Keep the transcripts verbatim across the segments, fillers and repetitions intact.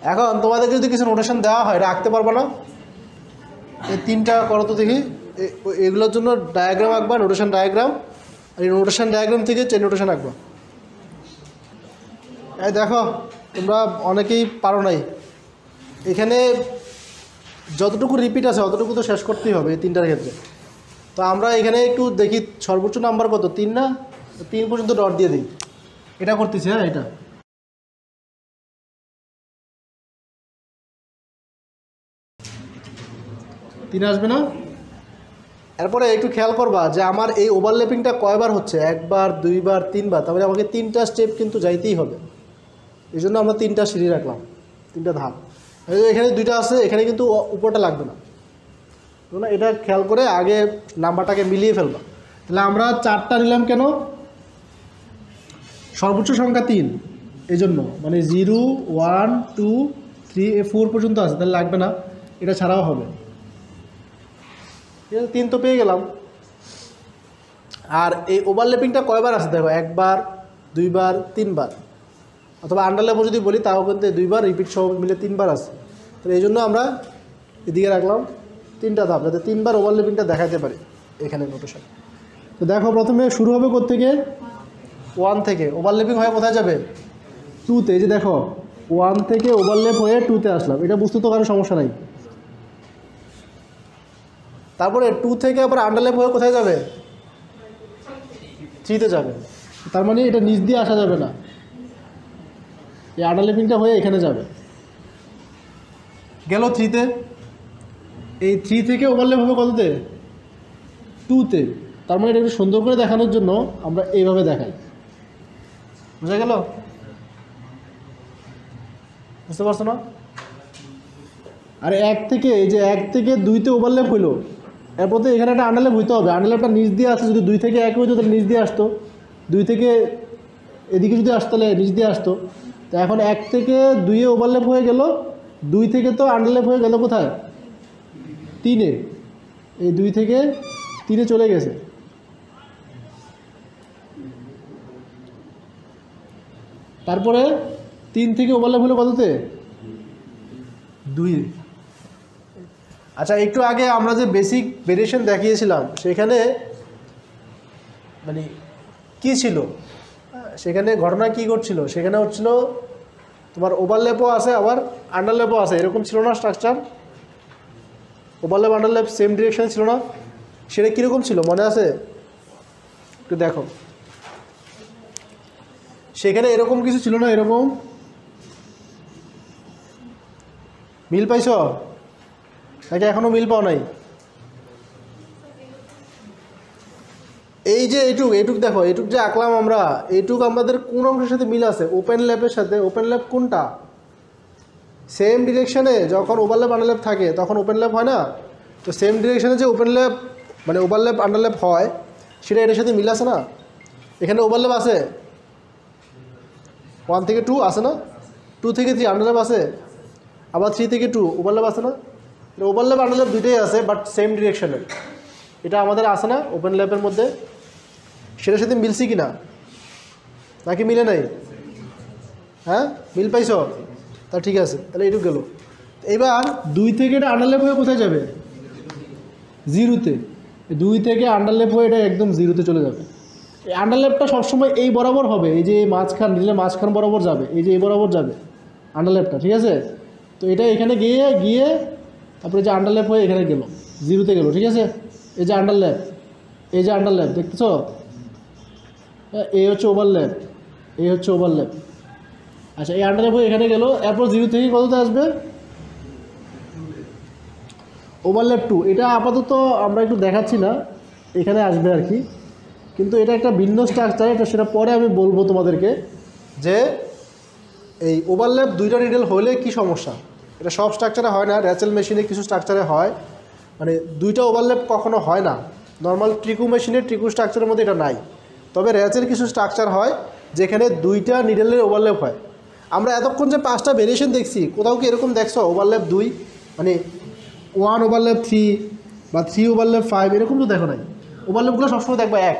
এখন তোমাদেরকে যদি কিছু নোটেশন দেওয়া হয় এটা আঁকতে পারবো না? এই তিনটা করো তো দেখি। এগুলোর জন্য ডায়াগ্রাম আঁকবা, নোটেশন ডায়াগ্রাম। আর এই নোটেশন ডায়াগ্রাম থেকে চেন নোটেশন আঁকবা। এই দেখো তোমরা অনেকেই পারো নাই, এখানে যতটুকু রিপিট আছে অতটুকু তো শেষ করতেই হবে এই তিনটার ক্ষেত্রে। তো আমরা এখানে একটু দেখি সর্বোচ্চ নাম্বার কত, তিন না? তিন পর্যন্ত ডট দিয়ে দিই। এটা করতেছি, হ্যাঁ এটা তিন আসবে না? এরপরে একটু খেয়াল করবা যে আমার এই ওভারল্যাপিংটা কয়বার হচ্ছে, একবার, দুইবার, তিনবার। তারপরে আমাকে তিনটা স্টেপ কিন্তু যাইতেই হবে, এই জন্য আমরা তিনটা সিঁড়ি রাখলাম, তিনটা ধাপ। এখানে দুইটা আছে, এখানে কিন্তু উপরটা লাগবে না, না এটা খেয়াল করে আগে নাম্বারটাকে মিলিয়ে ফেলবা। তাহলে আমরা চারটা নিলাম কেন? সর্বোচ্চ সংখ্যা তিন, এই জন্য মানে জিরো ওয়ান টু থ্রি এ ফোর পর্যন্ত আছে, তাহলে লাগবে না, এটা ছাড়াও হবে। ঠিক আছে, তিন তো পেয়ে গেলাম। আর এই ওভারল্যাপিংটা কয়বার আছে দেখো, একবার, দুইবার, তিনবার, অথবা আন্ডারল্যাপও যদি বলি তাও কিন্তু দুইবার, রিপিট সহ মিলে তিনবার আছে। তো এই জন্য আমরা এদিকে রাখলাম তিনটা ধাপ, যাতে তিনবার ওভারল্যাপিংটা দেখাতে পারি এখানে নোটেশন। তো দেখো প্রথমে শুরু হবে কোত্থেকে? ওয়ান থেকে। ওভারল্যাপিং হয়ে কোথায় যাবে? টুতে। এই যে দেখো ওয়ান থেকে ওভারল্যাপ হয়ে টুতে আসলাম, এটা বুঝতে তো কারো সমস্যা নাই। তারপরে টু থেকে আবার আন্ডারল্যাপ হয়ে কোথায় যাবে? থ্রিতে যাবে। তার মানে এটা নিচ দিয়ে আসা যাবে না, এই আন্ডারল্যাপিংটা হয়ে এখানে যাবে। গেল থ্রিতে। এই থ্রি থেকে ওভারল্যাপ হবে কততে? টুতে। তার মানে এটা একটু সুন্দর করে দেখানোর জন্য আমরা এইভাবে দেখাই। বুঝা গেল? বুঝতে পারছো না? আর এক থেকে, এই যে এক থেকে দুইতে ওভারল্যাপ হইলো, এরপর তো এখানে একটা আন্ডারল্যাপ হইতে হবে। আন্ডারল্যাপটা নিচ দিয়ে আসতো, যদি দুই থেকে এক হইতো তাহলে নিচ দিয়ে আসতো, দুই থেকে এদিকে যদি আসতো তাহলে নিচ দিয়ে আসতো। তো এখন এক থেকে দুইয়ে ওভারল্যাপ হয়ে গেল, দুই থেকে তো আন্ডারল্যাপ হয়ে গেল কোথায়? তিনে। এই দুই থেকে তিনে চলে গেছে। তারপরে তিন থেকে ওভারল্যাপ হলো কততে? দুই। আচ্ছা, একটু আগে আমরা যে বেসিক ভেরিয়েশন দেখিয়েছিলাম সেখানে মানে কি ছিল, সেখানে ঘটনা কি ঘটছিল? সেখানে হচ্ছিল তোমার ওভারল্যাপও আছে আবার আন্ডারল্যাপও আছে, এরকম ছিল না structure? Overlap underlap same direction ছিল না? সেটা কীরকম ছিল মনে আছে? একটু দেখো, সেখানে এরকম কিছু ছিল না? এরকম মিল পাইছ নাকি এখনো মিল পাও নাই? এই যে এইটুক এইটুক দেখো, এইটুক যে আঁকলাম আমরা, এইটুক আমাদের কোন অংশের সাথে মিল আছে? ওপেন ল্যাপের সাথে। ওপেন ল্যাপ কোনটা? সেম ডিরেকশনে যখন ওভারল্যাপ আন্ডারল্যাপ থাকে তখন ওপেন ল্যাপ হয় না? তো সেম ডিরেকশনে যে ওপেন ল্যাপ মানে ওভারল্যাপ আন্ডারল্যাপ হয় সেটা এটার সাথে মিল আছে না? এখানে ওভারল্যাপ আছে, ওয়ান থেকে টু আছে না? টু থেকে থ্রি আন্ডারল্যাপ আছে, আবার থ্রি থেকে টু ওভারল্যাপ আছে না? ওভারল্যাপ আন্ডারল্যাপ দুইটাই আছে, বাট সেম ডিরেকশনে। এটা আমাদের আছে না ওপেন ল্যাপের মধ্যে? সেটার সাথে মিলছি কি না, নাকি মিলে নাই? হ্যাঁ, মিল পাইছ? তা ঠিক আছে, তাহলে এইটুকু গেল। এবার দুই থেকে এটা আন্ডারল্যাপ হয়ে কোথায় যাবে? জিরোতে। দুই থেকে আন্ডারল্যাপ হয়ে এটা একদম জিরোতে চলে যাবে। এই আন্ডারল্যাপটা সবসময় এই বরাবর হবে, এই যে মাঝখান দিলে মাঝখান বরাবর যাবে, এই যে এই বরাবর যাবে আন্ডারল্যাপটা, ঠিক আছে? তো এটা এখানে গিয়ে গিয়ে তারপরে যে আন্ডারল্যাপ হয়ে এখানে গেল, জিরোতে গেল, ঠিক আছে? এই যে আন্ডারল্যাপ, এই যে আন্ডারল্যাপ দেখতেছ, এই হচ্ছে ওভারল্যাপ, এই হচ্ছে ওভারল্যাপ। আচ্ছা, এই আন্ডারল্যাপ হয়ে এখানে গেল, এরপর জিরো থেকে কততে আসবে? Overlap two. এটা আপাতত আমরা একটু দেখাচ্ছি না, এখানে আসবে আর কি, কিন্তু এটা একটা ভিন্ন স্ট্রাকচার, এটা সেটা পরে আমি বলবো তোমাদেরকে যে এই ওভারল্যাপ দুইটা নিডেল হলে কি সমস্যা। এটা সব স্ট্রাকচারে হয় না, র্যাচেল মেশিনে কিছু স্ট্রাকচারে হয়, মানে দুইটা ওভারল্যাপ কখনো হয় না। নর্মাল ট্রিকু মেশিনে ট্রিকু স্ট্রাকচারের মধ্যে এটা নাই, তবে র্যাচের কিছু স্ট্রাকচার হয় যেখানে দুইটা নিডেলের ওভারল্যাপ হয়। আমরা এতক্ষণ যে পাঁচটা ভেরিয়েশন দেখছি, কোথাও কি এরকম দেখছো ওভারল্যাপ দুই, মানে ওয়ান ওভারল্যাপ থ্রি বা থ্রি ওভারল্যাপ ফাইভ, এরকম তো দেখো নাই। ওভারল্যাপগুলো সবসময় দেখবা এক,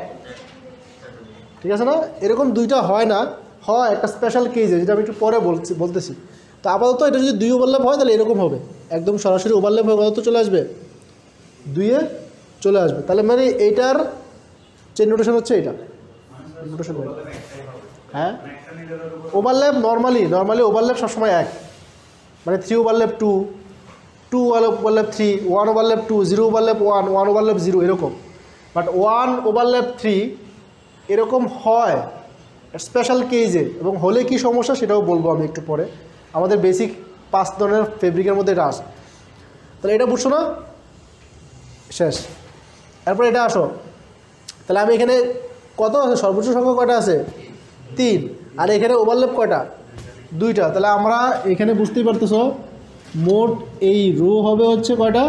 ঠিক আছে না? এরকম দুইটা হয় না, হয় একটা স্পেশাল কেজে, যেটা আমি একটু পরে বলছি বলতেছি তো আপাতত এটা যদি দুই ওভারল্যাপ হয় তাহলে এরকম হবে, একদম সরাসরি ওভারল্যাপ হয়ে কত চলে আসবে, দুইয়ে চলে আসবে। তাহলে মানে এইটার চেন নোটেশন হচ্ছে এটা নোটেশন। হ্যাঁ ওভারল্যাপ নর্মালি নর্মালি ওভারল্যাপ সবসময় এক, মানে three overlap two, two overlap three, one overlap two, zero overlap one, one overlap zero এরকম। বাট ওয়ান ওভারল্যাপ থ্রি এরকম হয় স্পেশাল কেজে, এবং হলে কি সমস্যা সেটাও বলবো আমি একটু পরে। আমাদের বেসিক পাঁচ ধরনের ফেব্রিকের মধ্যে এটা আসে। তাহলে এটা বুঝছো না, শেষ। এরপর এটা আসো, তাহলে আমি এখানে কত আছে, সর্বোচ্চ সংখ্যা কয়টা আছে, তিন, আর এখানে ওভারল্যাপ কয়টা, দুইটা। তাহলে আমরা এখানে বুঝতেই পারতেছো মোট এই রো হবে হচ্ছে কয়টা,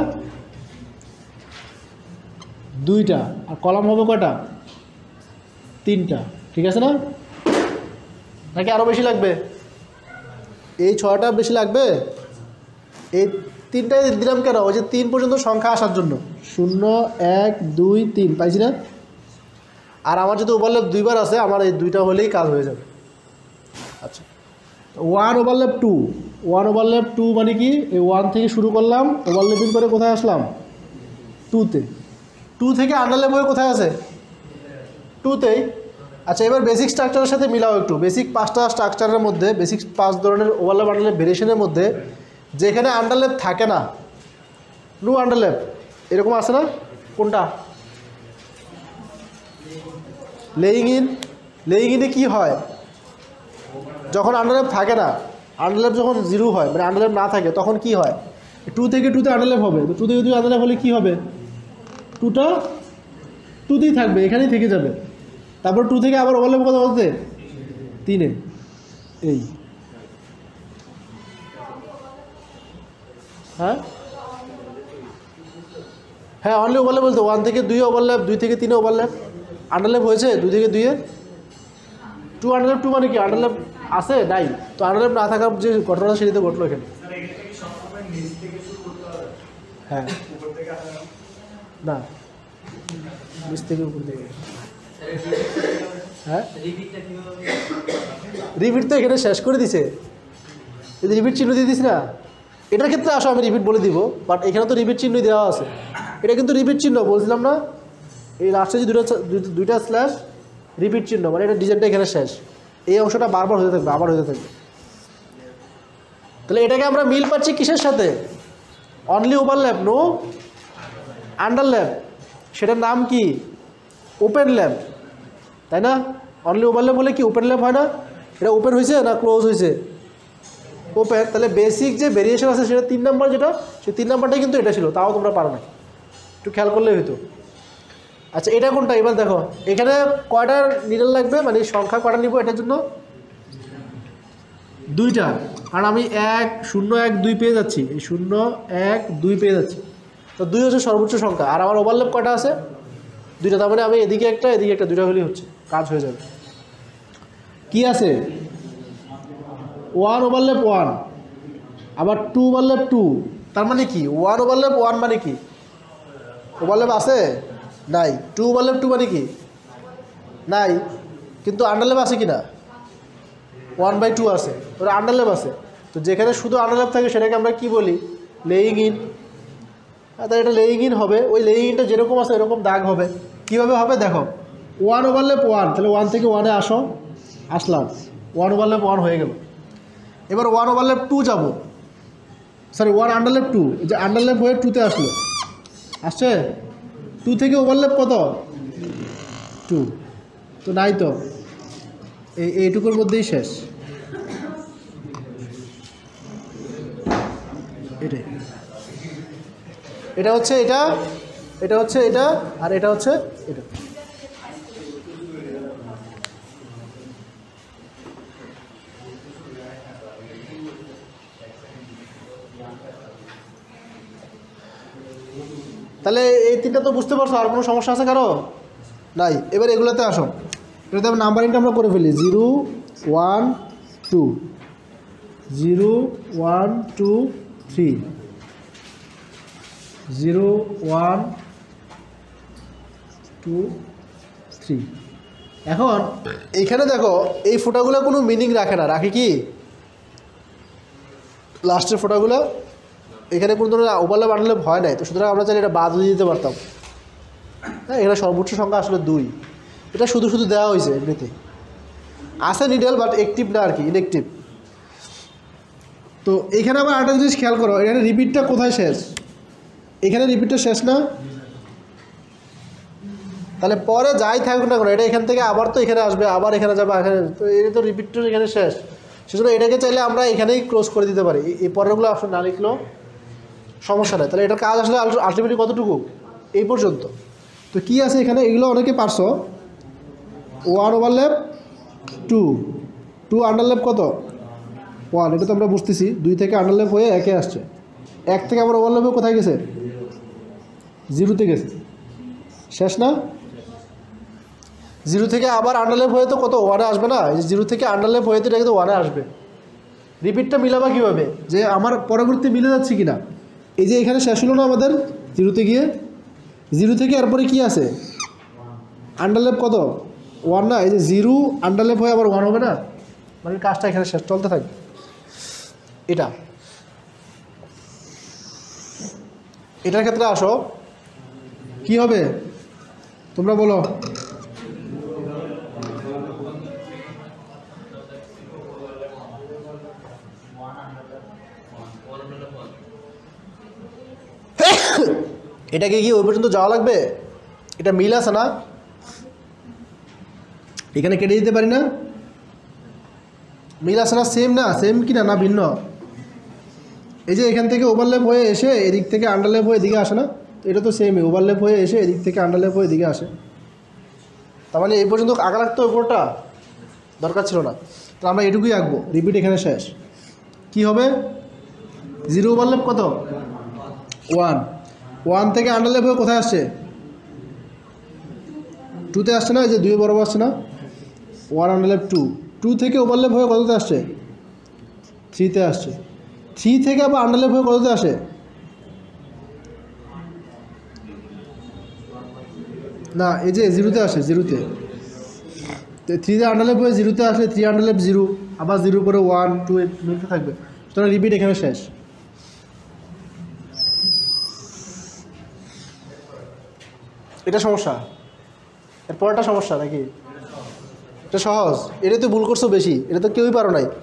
দুইটা, আর কলাম হবে কয়টা, তিনটা। ঠিক আছে না, নাকি আরও বেশি লাগবে, এই ছয়টা বেশি লাগবে, এই তিনটাই দিলাম কেন, ওই যে তিন পর্যন্ত সংখ্যা আসার জন্য, শূন্য এক দুই তিন, পাইছি না। আর আমার যদি ওভারল্যাপ দুইবার আছে, আমার এই দুইটা হলেই কাজ হয়ে যাবে। আচ্ছা, one overlap two, one overlap two মানে কি, এই ওয়ান থেকে শুরু করলাম, ওভারল্যাপিং করে কোথায় আসলাম, টুতে, টু থেকে আন্ডারল্যাপ হয়ে কোথায় আছে, টুতেই। আচ্ছা, এবার বেসিক স্ট্রাকচারের সাথে মিলাও একটু। বেসিক পাঁচটা স্ট্রাকচারের মধ্যে, বেসিক পাঁচ ধরনের ওভারল্যাপ আন্ডারল্যাপ ভেরিয়েশনের মধ্যে যেখানে আন্ডারল্যাপ থাকে না, নো আন্ডারল্যাপ, এরকম আছে না, কোনটা, লেইং ইন। লেইং ইনে কী হয়, যখন আন্ডারল্যাপ থাকে না, আন্ডারল্যাপ যখন জিরো হয়, মানে আন্ডারল্যাপ না থাকে, তখন কি হয়, টু থেকে টুতে আন্ডারল্যাপ হবে। তো টু থেকে টু আন্ডারল্যাপ হলে কী হবে, টুটা টুতেই থাকবে, এখানেই থেকে যাবে। তারপর টু থেকে আবার ওভারল্যাপ কত বলতে, তিনে, এই। হ্যাঁ হ্যাঁ অনলি ওভারল্যাপ বলতে ওয়ান থেকে দুই ওভারল্যাপ, দুই থেকে তিনে ওভারল্যাপ, আন্ডারল্যাপ হয়েছে দুই থেকে দুইয়ে, টু আন্ডারল্যাপ টু মানে কি, আন্ডারল্যাপ আছে নাই, তো আন্ডারল্যাপ না থাকার যে ঘটনা সেটাতে ঘটলো এখানে। হ্যাঁ না, নিচ থেকে উপর থেকে। হ্যাঁ রিপিট তো এখানে শেষ করে দিছে, যদি রিপিট চিহ্ন দিয়ে দিস না, এটার ক্ষেত্রে আসো আমি রিপিট বলে দিব, বাট এখানে তো রিপিট চিহ্ন দেওয়া আছে, এটা কিন্তু রিপিট চিহ্ন বলছিলাম না, এই লাস্টে যে দুটো দুইটা স্ল্যাশ রিপিট চিহ্ন, মানে এটা ডিজাইনটা এখানে শেষ, এই অংশটা বারবার হতে থাকবে, আবার হতে থাকবে। তাহলে এটাকে আমরা মিল পাচ্ছি কিসের সাথে, অনলি ওভারল্যাপ নো আন্ডারল্যাপ, সেটার নাম কি, ওপেন ল্যাপ, তাই না। অনলি ওভারল্যাপ বলে কি ওপেন ল্যাপ হয় না, এটা ওপেন হয়েছে না ক্লোজ হয়েছে, ওপেন। তাহলে বেসিক যে ভেরিয়েশন আছে সেটা তিন নাম্বার, যেটা সেই তিন নাম্বারটাই কিন্তু এটা ছিল, তাও তোমরা পারো না, একটু খেয়াল করলেই হইতো। আচ্ছা, এটা কোনটা, এবার দেখো এখানে কয়টা নিডল লাগবে, মানে সংখ্যা কয়টা নিব এটার জন্য, দুইটা, কারণ আমি এক শূন্য এক দুই পেয়ে যাচ্ছি, এই শূন্য এক দুই পেয়ে যাচ্ছি, তো দুই হচ্ছে সর্বোচ্চ সংখ্যা, আর আমার ওভারল্যাপ কয়টা আছে, দুইটা, তার মানে আমি এদিকে একটা এদিকে একটা, দুইটা হলেই হচ্ছে, কাজ হয়ে যাবে। কি আছে, ওয়ান ওভারল্যাপ ওয়ান, আবার টু ওভারল্যাপ টু, তার মানে কি, ওয়ান ওভারল্যাপ ওয়ান মানে কি, ওভারল্যাপ আছে নাই, টু ওভারল্যাপ টু মানে কি নাই, কিন্তু আন্ডারল্যাপ আছে কি না, ওয়ান বাই টু আছে, ওরা আন্ডারল্যাপ আছে। তো যেখানে শুধু আন্ডারল্যাপ থাকে সেটাকে আমরা কি বলি, লেইং ইন। তাহলে এটা লেইং ইন হবে, ওই লেইং ইনটা যেরকম আছে এরকম দাগ হবে। কীভাবে হবে দেখো, ওয়ান ওভারল্যাপ ওয়ান, তাহলে ওয়ান থেকে ওয়ানে আসো, আসলাম, ওয়ান ওভারল্যাপ ওয়ান হয়ে গেল। এবার ওয়ান ওভারল্যাপ টু যাবো, সরি ওয়ান আন্ডারল্যাপ টু, যে আন্ডারল্যাপ হয়ে টুতে আসলো, আসছে, টু থেকে ওভারল্যাপ কত, টু, তো নাই তো, এই এইটুকুর মধ্যেই শেষ, এটাই, এটা হচ্ছে এটা, এটা হচ্ছে এটা, আর এটা হচ্ছে এটা। তাহলে এই তিনটা তো বুঝতে পারছো, আর কোনো সমস্যা আছে কারো নাই। এবার এগুলোতে আসো, এটাতে নাম্বারিংটা আমরা করে ফেলি, zero one two, zero one two three, zero one two three. এখন এইখানে দেখো এই ফোঁটাগুলো কোনো মিনিং রাখে না, রাখে কি, লাস্টের ফোটাগুলো এখানে কোনো ধরনের ওভারল্যাপ আনল্যাপ হয় নাই, তো সুতরাং আমরা চাইলে এটা বাদ দিয়ে দিতে পারতাম। হ্যাঁ, এখানে সর্বোচ্চ সংখ্যা আসলে দুই, এটা শুধু শুধু দেওয়া হয়েছে এমনিতে, আছে নিডেল বাট অ্যাক্টিভ না আর কি, ইনঅ্যাক্টিভ। তো এখানে আবার আরেকটা জিনিস খেয়াল করো, এখানে রিপিটটা কোথায় শেষ, এখানে রিপিটটা শেষ না, তাহলে পরে যাই থাকুক না কোনো এটা এখান থেকে আবার তো এখানে আসবে, আবার এখানে যাবে, এখানে তো এটা তো রিপিটটা এখানে শেষ, সেজন্য এটাকে চাইলে আমরা এখানেই ক্লোজ করে দিতে পারি, এই পরেরগুলো অপশন না লিখলেও সমস্যা নেই। তাহলে এটার কাজ আসলে আলটিমেটলি কতটুকু, এই পর্যন্ত। তো কী আছে এখানে, এগুলো অনেকে পারছো, one overlap two, two underlap কত ওয়ান, এটা তো আমরা বুঝতেছি, দুই থেকে আন্ডারল্যাপ হয়ে একে আসছে, এক থেকে আবার ওভারল্যাপে কোথায় গেছে, জিরোতে গেছে, শেষ না, জিরো থেকে আবার আন্ডারল্যাপ হয়ে তো কত ওয়ানে আসবে না, এই যে জিরো থেকে আন্ডারল্যাপ হয়ে তো এটা কিন্তু ওয়ানে আসবে। রিপিটটা মিলাবা কীভাবে, যে আমার পরবর্তী মিলে যাচ্ছে কিনা, এই যে এখানে শেষ হলো না আমাদের জিরোতে গিয়ে, জিরো থেকে এরপরে কি আছে আন্ডারল্যাপ কত ওয়ান না, এই যে জিরো আন্ডারল্যাপ হয়ে আবার ওয়ান হবে না, মানে কাজটা এখানে শেষ চলতে থাকবে। এটা এটার ক্ষেত্রে আসো কি হবে তোমরা বলো, এটাকে কি ওই পর্যন্ত যাওয়া লাগবে, এটা মিল আছে না, এখানে কেটে দিতে পারি না, মিল আছে না, সেম না, সেম কি না, না ভিন্ন, এই যে এখান থেকে ওভারল্যাপ হয়ে এসে এদিক থেকে আন্ডারল্যাপ হয়ে এদিকে আসে না, তো এটা তো সেমই, ওভারল্যাপ হয়ে এসে এদিক থেকে আন্ডারল্যাপ হয়ে এদিকে আসে, তার মানে এই পর্যন্ত আঁকা রাখতে ওপরটা দরকার ছিল না, তো আমরা এটুকুই আঁকবো, রিপিট এখানে শেষ। কি হবে, জিরো ওভারল্যাপ কত ওয়ান, ওয়ান থেকে আন্ডারল্যাপ হয়ে কোথায় আসছে, টুতে আসছে না, এই যে দুই বরাবর আসছে না, ওয়ান আন্ডারল্যাপ টু, টু থেকে ওভারল্যাপ হয়ে কততে আসছে, থ্রিতে আসছে, থ্রি থেকে আবার আন্ডারল্যাপ হয়ে কততে আসে, না এই যে জিরোতে আসে, জিরোতে, থ্রিতে আন্ডারল্যাপ হয়ে জিরোতে আসলে থ্রি আন্ডারল্যাপ জিরো, আবার জিরো করে ওয়ান টু মিলতে থাকবে, সুতরাং রিপিট এখানে শেষ। এটা সমস্যা, এরপরটা সমস্যা নাকি, এটা সহজ, এটা তো ভুল করছো বেশি, এটা তো কেউই পারো নাই।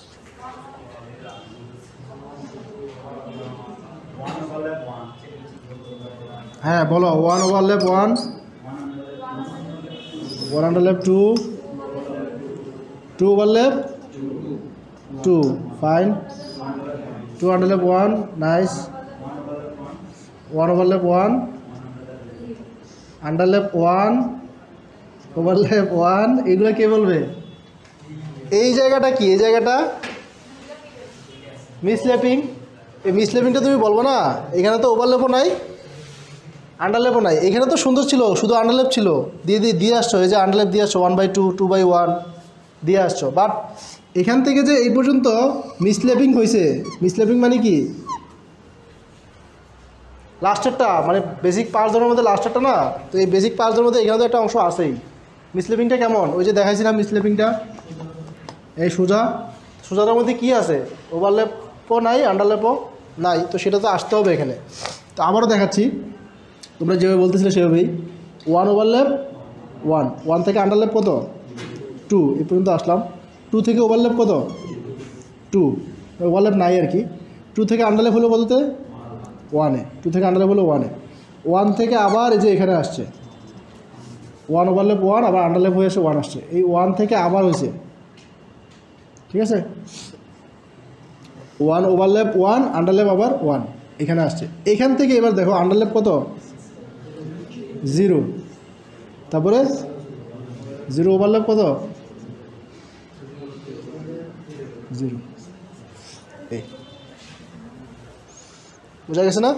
হ্যাঁ বলো, one overlap one, one underlap two, two overlap two, fine, two underlap one, nice, one overlap one, underlap one, overlap one, এগুলো কে বলবে, এই জায়গাটা কি, এই জায়গাটা মিসল্যাপিং, এই মিসল্যাপিংটা তুমি বলবো না, এখানে তো ওভারল্যাপও নাই আন্ডারল্যাপও নাই, এখানে তো সুন্দর ছিল, শুধু আন্ডারল্যাপ ছিল, দিয়ে দিয়ে দিয়ে আসছো, এই যে আন্ডারল্যাপ দিয়ে আসছো, one by two, two by one দিয়ে আসছো, বাট এখান থেকে যে এই পর্যন্ত মিসল্যাপিং হয়েছে, মিসল্যাপিং মানে কি, লাস্টেরটা মানে বেসিক পাঁচ ধরনের মধ্যে লাস্টেরটা না, তো এই বেসিক পাঁচ ধরনের মধ্যে এখানে তো একটা অংশ আছেই। মিসল্যাপিংটা কেমন, ওই যে দেখাইছিলাম মিসল্যাপিংটা, এই সোজা, সোজাটার মধ্যে কি আছে, ওভারল্যাপও নাই আন্ডারল্যাপও নাই, তো সেটা তো আসতে হবে এখানে। তো আবারও দেখাচ্ছি, তোমরা যেভাবে বলতেছিলে সেভাবেই, ওয়ান ওভারল্যাপ ওয়ান, ওয়ান থেকে আন্ডারল্যাপ কত টু, এই পর্যন্ত আসলাম, টু থেকে ওভারল্যাপ কত টু, ওভারল্যাপ নাই আর কি, টু থেকে আন্ডারল্যাপ হলো কততে ওয়ানে, টু থেকে আন্ডারল্যাপ হলো ওয়ানে, ওয়ান থেকে আবার এই যে এখানে আসছে, ওয়ান ওভারল্যাপ ওয়ান, আবার আন্ডারল্যাপ হয়ে এসে ওয়ান আসছে, এই ওয়ান থেকে আবার হয়েছে, ঠিক আছে, ওয়ান ওভারল্যাপ ওয়ান, আন্ডারল্যাপ আবার ওয়ান, এখানে আসছে, এখান থেকে এবার দেখো আন্ডারল্যাপ কত জিরো, তারপরে জিরো ওভারল্যাপ কত জিরো, এই বোঝা গেছে না।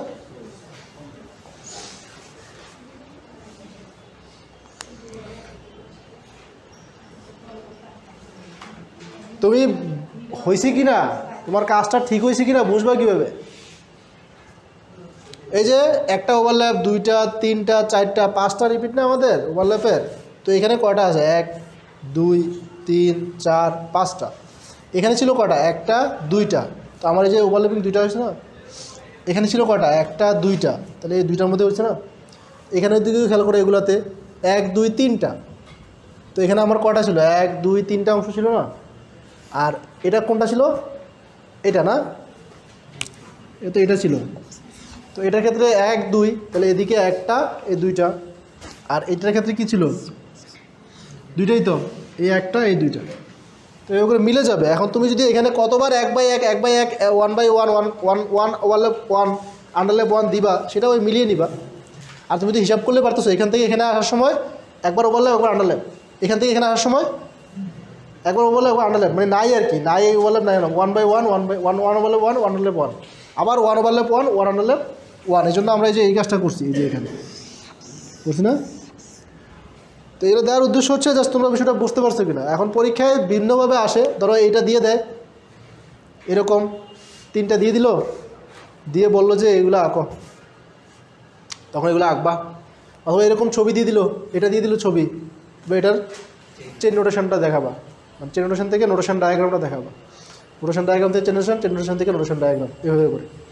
তুমি হয়েছে কি না, তোমার কাজটা ঠিক হয়েছে কি না বুঝবা কীভাবে, এই যে একটা ওভারল্যাপ, দুইটা, তিনটা, চারটা, পাঁচটা রিপিট না আমাদের ওভারল্যাপের, তো এখানে কয়টা আছে, এক দুই তিন চার পাঁচটা, এখানে ছিল কয়টা, একটা দুইটা, তো আমার এই যে ওভারল্যাপিং দুইটা হয়েছে না, এখানে ছিল কটা, একটা দুইটা, তাহলে এই দুইটার মধ্যে হচ্ছে না। এখানের দিকে খেয়াল করে এগুলাতে এক দুই তিনটা, তো এখানে আমার কটা ছিল, এক দুই তিনটা অংশ ছিল না। আর এটা কোনটা ছিল, এটা না, এ তো এটা ছিল। তো এটার ক্ষেত্রে এক দুই, তাহলে এদিকে একটা, এই দুইটা। আর এটার ক্ষেত্রে কি ছিল, দুইটাই তো, এই একটা এই দুইটা। তো এগুলো মিলে যাবে। এখন তুমি যদি এখানে কতবার এক বাই এক এক বাই এক one by one one one one overlap one underlap one দিবা, সেটা ওই মিলিয়ে নিবা। আর তুমি যদি হিসাব করলে পারতেছো, এখান থেকে এখানে আসার সময় একবার ওভারল্যাপ একবার আন্ডারলেপ, এখান থেকে এখানে আসার সময় একবার ওভারল্যাপ একবার আন্ডারলেপ, মানে নাই আর কি, নাই এই ওভারল্যাপ নাই না, one by one one by one one overlap one one underlap one, আবার one overlap one one underlap one. এই জন্য আমরা এই যে এই কাজটা করছি, এই যে এখানে করছি না। তো এগুলো দেওয়ার উদ্দেশ্য হচ্ছে জাস্ট তোমরা বিষয়টা বুঝতে পারছো কিনা। এখন পরীক্ষায় ভিন্নভাবে আসে, ধরো এইটা দিয়ে দেয়, এরকম তিনটা দিয়ে দিল, দিয়ে বললো যে এগুলো আঁকো, তখন এগুলো আঁকবা। অথবা এরকম ছবি দিয়ে দিল, এটা দিয়ে দিল ছবি, বা এটার চেন নোটেশনটা দেখাবা, মানে চেন নোটেশন থেকে নোটেশন ডায়াগ্রামটা দেখাবা, নোটেশন ডায়াগ্রাম থেকে চেন নোটেশন, চেন নোটেশন থেকে নোটেশন ডায়াগ্রাম, এভাবে করে।